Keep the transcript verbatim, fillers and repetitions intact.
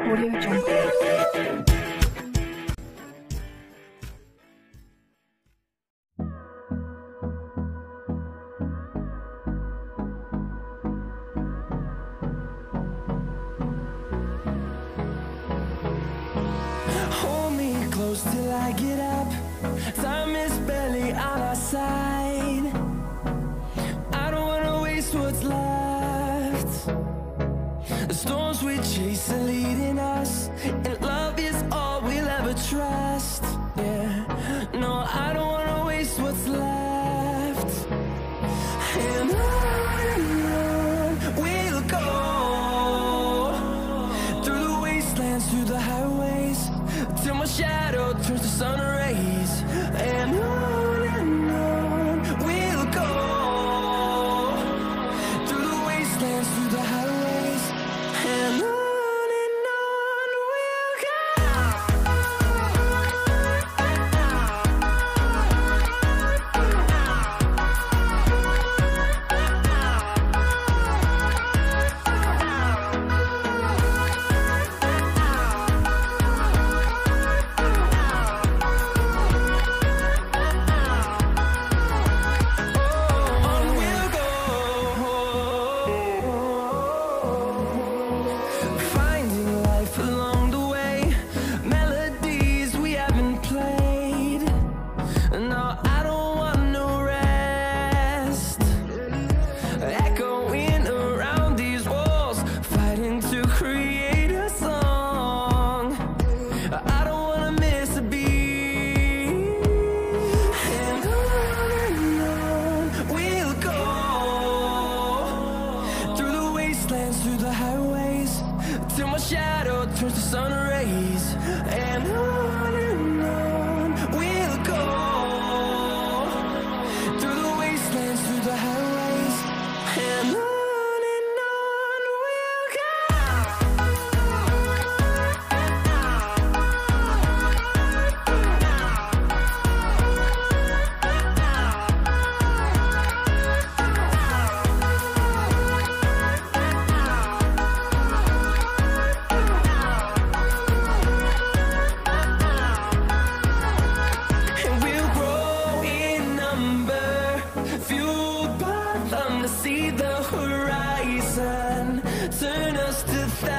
Audio Jungle. Hold me close till I get up. Time is barely on our side. I don't wanna waste what's left. The storms we chase are leading us, and love is all we'll ever trust. Yeah, no, I don't wanna waste what's left. And on and on we'll go, through the wastelands, through the highways, till my shadow turns to sun rays. And on and on we'll go, through the wastelands, through the highways, and on. Through the highways, till my shadow turns to sun rays. And on and on we'll go, through the wastelands, through the highways, and on. See the horizon, turn us to thousands.